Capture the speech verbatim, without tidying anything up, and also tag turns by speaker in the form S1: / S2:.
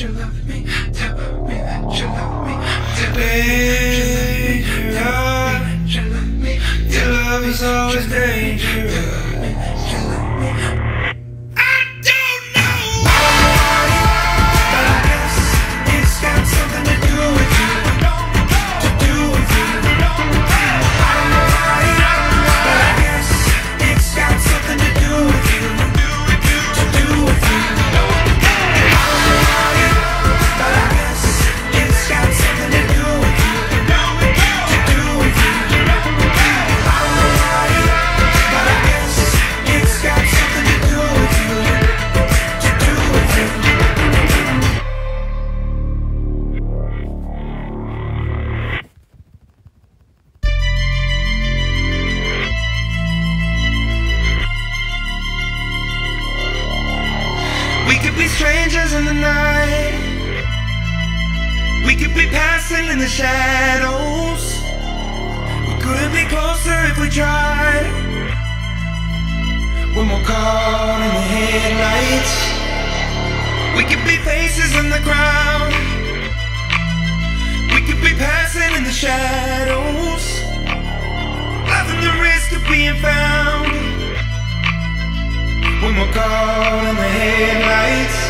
S1: you love me. Tell me that you love me. Tell me that you love me. Your love is always dangerous. We could be strangers in the night. We could be passing in the shadows. We couldn't be closer if we tried. When we're caught in the headlights, we could be faces on the ground. We could be passing in the shadows, loving the risk of being found. When we're caught in the headlights,